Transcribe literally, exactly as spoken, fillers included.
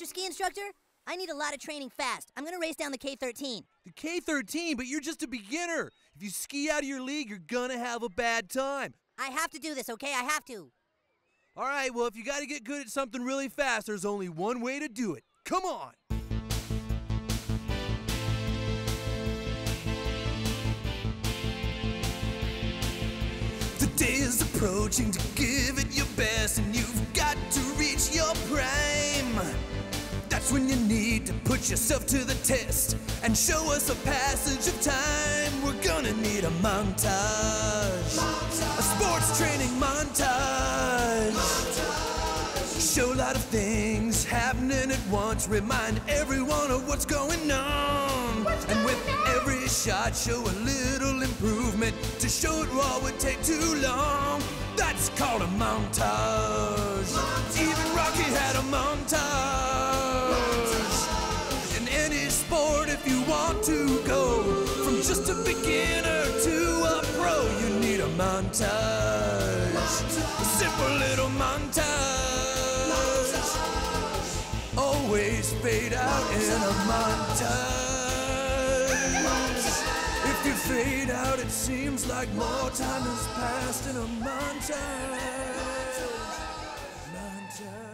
Mister Ski Instructor, I need a lot of training fast. I'm gonna race down the K thirteen. The K thirteen, but you're just a beginner. If you ski out of your league, you're gonna have a bad time. I have to do this, okay? I have to. All right, well, if you gotta get good at something really fast, there's only one way to do it. Come on. The day is approaching to give it your best, and you've got to reach your prime. That's when you need to put yourself to the test and show us a passage of time. We're gonna need a montage, montage. A sports training montage. montage. Show a lot of things happening at once. Remind everyone of what's going on. What's and with on? Every shot, show a little improvement. To show it all would take too long. That's called a montage. montage. Even Rocky had a montage. montage. In any sport, if you want to go from just a beginner to a pro, you need a montage. montage. A simple little montage. montage. Always fade out montage. In a montage. montage. If you fade out, it seems like more time has passed in a montage. Montage.